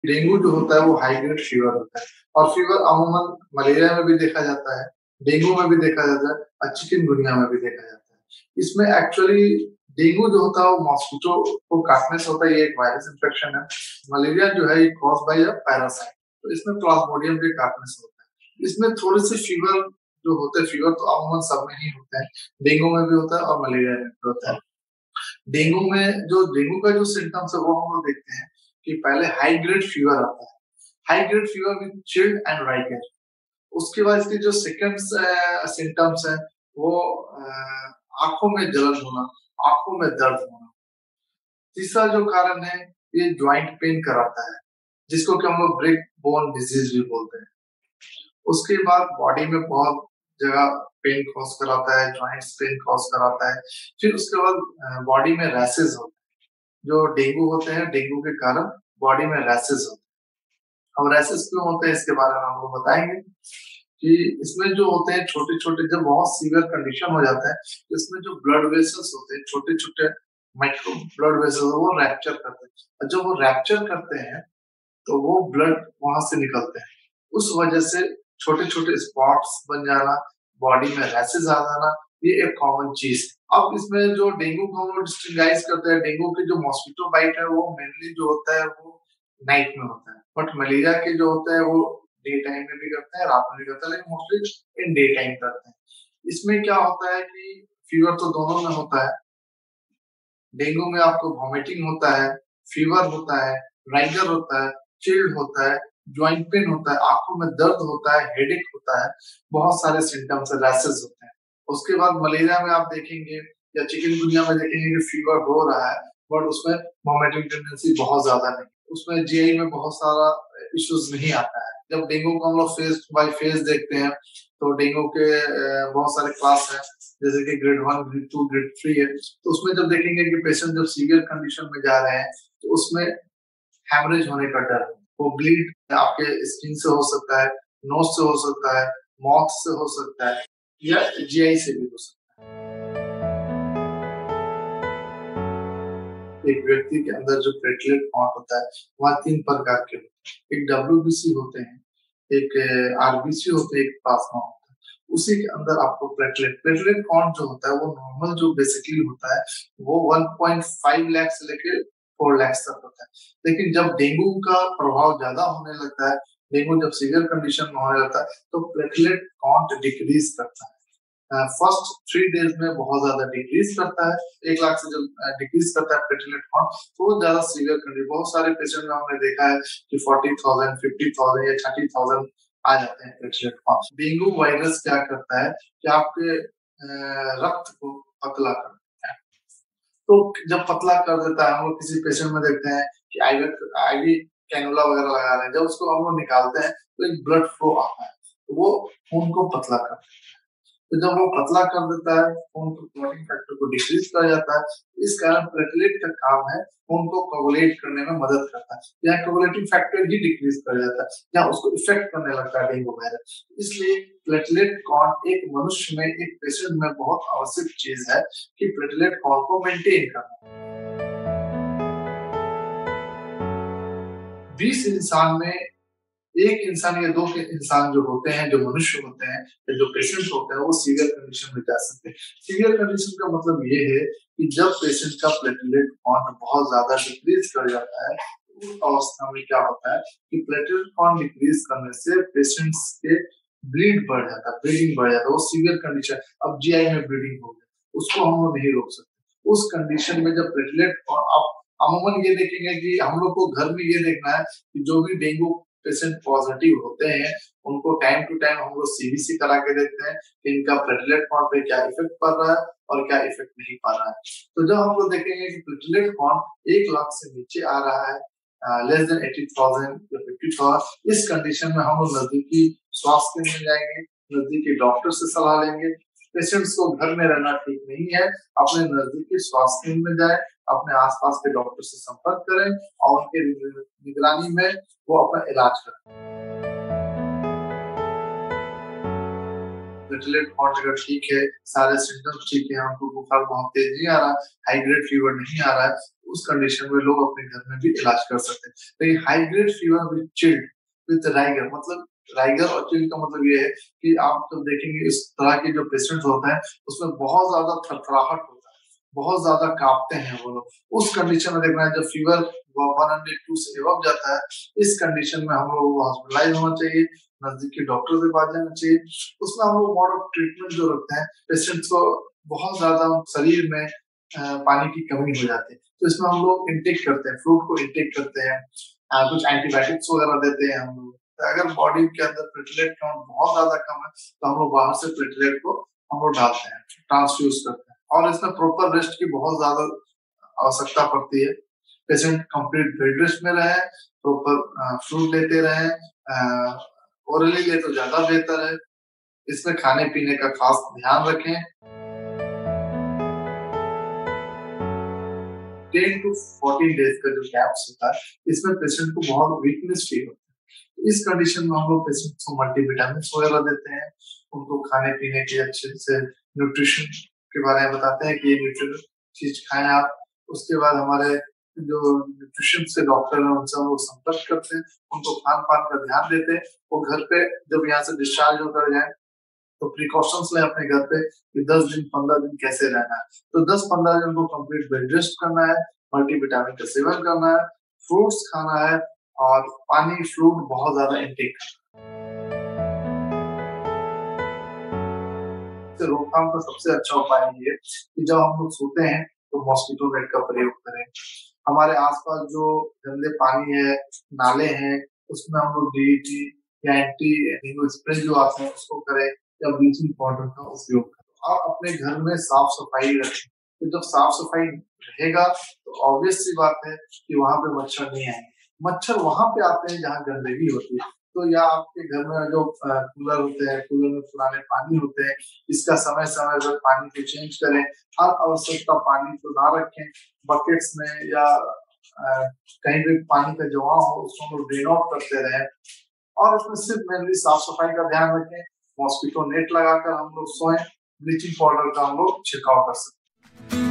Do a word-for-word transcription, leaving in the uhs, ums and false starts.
Dengue जो होता है वो हाई ग्रेड फीवर होता है और फीवर अमूमन मलेरिया में भी देखा जाता है, डेंगू में भी देखा जाता है और चिकनगुनिया में भी देखा जाता है। इसमें एक्चुअली डेंगू जो होता है वो मॉस्किटो को काटने से होता है, ये एक वायरस इन्फेक्शन है। मलेरिया जो है ये कॉज़ बाय अ पैरासाइट, तो इसमें प्लाज्मोडियम के काटने से होता है। इसमें थोड़ी-सी फीवर जो होते हैं, फीवर तो अमूमन सब में ही होता है, डेंगू में भी होता है और मलेरिया में भी होता है। डेंगू में जो डेंगू का जो सिम्पटम्स है वो हम लोग देखते हैं कि पहले हाई ग्रेड फीवर आता है। High grade fever with chilled and rigor. उसके बाद इसके जो सेकंड अ, सिम्पटम्स हैं वो अ, आँखों में जलन होना, आँखों में दर्द होना। तीसरा जो कारण है ये जॉइंट पेन कराता है, जिसको कि हम लोग ब्रेक बोन डिजीज भी बोलते हैं। उसके बाद बॉडी में बहुत जगह पेन कॉज़ कराता है, जॉइंट्स पेन कॉज़ कराता है। फिर उसके बाद अ, बॉडी में रैशेज़ होते हैं। जो डेंगू होते हैं, डेंगू के कारण बॉडी में रैशेज़ होते हैं। अब रैशेज़ क्यों होते हैं इसके बारे में हम लोग बताएँगे कि इसमें जो होते हैं छोटे-छोटे, जब बहुत सीवियर कंडीशन हो जाता है, तो इसमें जो ब्लड वेसल्स होते हैं, छोटे-छोटे माइक्रो ब्लड वेसल्स वो रैप्चर करते हैं और जब वो रैप्चर करते हैं, तो वो ब्लड वहाँ से निकलते हैं। उस वजह से छोटे-छोटे स्पॉट्स बन जाना, बॉडी में रैशेज़ आ जाना, ये एक कॉमन चीज़ है। अब इसमें जो डेंगू को हम लोग डिस्ट्रिंगाइज़ करते हैं, डेंगू की जो मॉस्किटो बाइट है वो मेनली जो होता है वो नाइट में होता है। बट मलेरिया के जो होता है वो डे टाइम में भी करता है, रात में भी करता है, लेकिन मोस्टली इन डे टाइम करते हैं। इसमें क्या होता है कि फीवर तो दोनों में होता है। डेंगू में आपको वॉमिटिंग होता है, फीवर होता है, राइगर होता है, चिल्ड होता है, जॉइंट पेन होता है, आँखों में दर्द होता है, हेडेक होता है, बहुत सारे सिम्पटम्स रैशेज़ होते हैं। उसके बाद मलेरिया में आप देखेंगे या चिकनगुनिया में देखेंगे कि फीवर हो रहा है, बट उसमें वॉमिटिंग टेंडेंसी बहुत ज़्यादा नहीं। उसमें जीआई में बहुत सारा इश्यूज़ नहीं आता है। जब डेंगू को हम लोग फेज़ बाय फेज़ देखते हैं, तो डेंगू के अ, बहुत सारे क्लास हैं, जैसे कि grade one, grade two, grade three है। तो उसमें जब देखेंगे कि पेशेंट जब सीवियर कंडीशन में जा रहे हैं, तो उसमें हेमरेज होने का डर है। वो ब्लीड आपके स्किन से हो सकता है, नोज़ से हो सकता है, माउथ से हो सकता है या जीआई से भी हो सकता है। एक व्यक्ति के अंदर जो प्लेटलेट काउंट होता है, वहाँ तीन प्रकार के होते हैं। एक डब्ल्यूबीसी होते हैं, एक आरबीसी होते हैं, एक प्लाज़्मा होता है। उसी के अंदर आपको प्लेटलेट प्लेटलेट काउंट जो होता है वो नॉर्मल जो बेसिकली होता है, वो वन पॉइंट फाइव लाख से लेके फोर लाख तक होता है। लेकिन जब डेंगू का प्रभाव ज़्यादा होने लगता है, डेंगू जब सीवियर कंडीशन में होने लगता है, तो प्लेटलेट काउंट डिक्रीज़ करता है। अ, फर्स्ट थ्री डेज़ में बहुत ज़्यादा डिक्रीज़ करता है, एक लाख से जब अ, डिक्रीज़ करता है प्लेटलेट काउंट, तो वो ज़्यादा सीवियर कंडी बहुत सारे पेशेंट में हमने देखा है कि फ़ोर्टी थाउज़ेंड, फ़िफ़्टी थाउज़ेंड या थर्टी थाउज़ेंड आ जाते हैं प्लेटलेट काउंट। डेंगू वायरस क्या करता है कि आपके अ, रक्त को पतला कर देता है। तो जब पतला कर देता है, हम लोग किसी पेशेंट में देखते हैं कि आईवी आईवी कैनुला वगैरह लगा रहे हैं, जब उसको हम लोग निकालते हैं, तो एक ब्लड फ्लो आता है, तो वो खून को पतला कर देता है। तो जब वो पतला कर देता है, खून के क्लॉटिंग फैक्टर को डिक्रीज़ कर जाता है। इस कारण प्लेटलेट का काम है खून को कोगुलेट करने में मदद करता है। यहाँ कोगुलेटिंग फैक्टर ही डिक्रीज़ कर जाता है, या उसको इफ़ेक्ट करने लगता है डेंगू वायरस। इसलिए प्लेटलेट काउंट एक मनुष्य में, एक पेशेंट में बहुत आवश्यक चीज़ है कि प्लेटलेट काउंट को मेंटेन करना। बीस इंसान में एक इंसान या दो के इंसान जो होते हैं, जो मनुष्य होते हैं या जो पेशेंट होते हैं, वो सीवियर कंडीशन में जा सकते हैं। सीवियर कंडीशन का मतलब ये है कि जब पेशेंट का प्लेटलेट काउंट बहुत ज़्यादा डिक्रीज़ कर जाता है, उस अवस्था में क्या होता है कि प्लेटलेट काउंट डिक्रीज़ करने से पेशेंट्स के ब्लीड बढ़ जाता है, ब्लीडिंग बढ़ जाता है, वो सीवियर कंडीशन। अब जीआई में ब्लीडिंग हो गया, उसको हम लोग नहीं रोक सकते। उस कंडीशन में जब प्लेटलेट काउंट आप अमूमन ये देखेंगे कि हम लोग को घर में ये देखना है कि जो भी डेंगू पेशेंट पॉजिटिव होते हैं, उनको टाइम टू टाइम हम लोग सीबीसी करा के देखते हैं कि इनका प्लेटलेट काउंट पे क्या इफ़ेक्ट पड़ रहा है और क्या इफ़ेक्ट नहीं पड़ रहा है। तो जब हम लोग देखेंगे कि प्लेटलेट काउंट एक लाख से नीचे आ रहा है, uh, less than eighty thousand या फ़िफ़्टी थाउज़ेंड, इस कंडीशन में हम लोग नज़दीकी स्वास्थ्य केंद्र में जाएँगे, नज़दीकी डॉक्टर से सलाह लेंगे। पेशेंट्स को घर में रहना ठीक नहीं है, अपने नज़दीकी स्वास्थ्य केंद्र में जाएँ, अपने आस-पास के डॉक्टर से संपर्क करें और उनके निग निगरानी में वो अपना इलाज करें। प्लेटलेट काउंट अगर ठीक है, सारे सिम्पटम्स ठीक है, उनको बुखार बहुत तेज नहीं आ रहा, हाई ग्रेड फीवर नहीं आ रहा है, उस कंडीशन में लोग अपने घर में भी इलाज कर सकते हैं। लेकिन high grade fever with chilled with rigor, मतलब राइगर और चिल्ड का मतलब ये है कि आप जब देखेंगे इस तरह के जो पेशेंट्स होते हैं, उसमें बहुत ज्यादा थरथराहट होता है, बहुत ज्यादा कांपते हैं वो लोग। उस कंडीशन में देखना है जब फीवर वन हंड्रेड टू से एबव जाता है, इस कंडीशन में हम लोग को हॉस्पिटलाइज होना चाहिए, नजदीकी डॉक्टर के पास जाना चाहिए। उसमें हम लोग मोड ऑफ ट्रीटमेंट जो रखते हैं, पेशेंट्स को बहुत ज्यादा शरीर में अ, पानी की कमी हो जाती है, तो इसमें हम लोग इंटेक करते हैं, फ्रूट को इंटेक करते हैं, अ, कुछ एंटीबायोटिक्स वगैरह देते हैं हम लोग। तो अगर बॉडी के अंदर प्लेटलेट काउंट बहुत ज्यादा कम है, तो हम लोग बाहर से प्लेटलेट को हम लोग डालते हैं, ट्रांसफ्यूज करते हैं, और इसमें प्रॉपर रेस्ट की बहुत ज्यादा आवश्यकता पड़ती है। पेशेंट कंप्लीट बेड रेस्ट में रहे, प्रॉपर फ्रूट लेते रहे, ओरली ले तो ज्यादा बेहतर है। इसमें खाने पीने का खास ध्यान रखें। टेन टू फोर्टीन डेज का जो गैप्स होता है, इसमें पेशेंट को बहुत वीकनेस फील होता है। इस कंडीशन में हम लोग पेशेंट को मल्टीविटामिन वगैरह देते हैं, उनको खाने पीने के अच्छे से न्यूट्रिशन के बारे में बताते हैं कि ये न्यूट्रिशन चीज खाएं आप। उसके बाद हमारे जो न्यूट्रिशन से डॉक्टर है उनसे हम लोग संपर्क करते हैं, उनको खान पान का ध्यान देते हैं। वो घर पे जब यहाँ से डिस्चार्ज होकर जाए तो प्रिकॉशंस लें अपने घर पे कि दस दिन पंद्रह दिन कैसे रहना है। तो दस पंद्रह दिन को कंप्लीट बेड रेस्ट करना है, मल्टीविटामिन का सेवन करना है, फ्रूट्स खाना है, और पानी फ्लूइड बहुत ज्यादा इंटेक करना है। रोकथाम का सबसे अच्छा उपाय ये है कि जब हम लोग सोते हैं तो मॉस्किटो नेट का प्रयोग करें। हमारे आसपास जो गंदे पानी है, नाले हैं, उसमें हम लोग डीईटी या एंटी डेंगू स्प्रे जो आते हैं उसको करें, या ब्लीचिंग पाउडर का उपयोग करें, और अपने घर में साफ सफाई रखें। तो जब साफ सफाई रहेगा तो ऑब्वियस सी बात है कि वहां पे मच्छर नहीं आएंगे। मच्छर वहां पे आते हैं जहाँ गंदगी होती है। तो या आपके घर में जो कूलर होते हैं, कूलर में पुराने पानी होते हैं, इसका समय समय पर पानी को चेंज करें। हर आवश्यकता पानी को ना रखें बकेट्स में, या आ, कहीं भी पानी का जमाव हो उसको हम लोग ड्रेन आउट करते रहें, और इसमें सिर्फ मेनली साफ सफाई का ध्यान रखें। मॉस्किटो नेट लगाकर हम लोग सोएं, ब्लीचिंग पाउडर का हम लोग छिड़काव कर सकते हैं।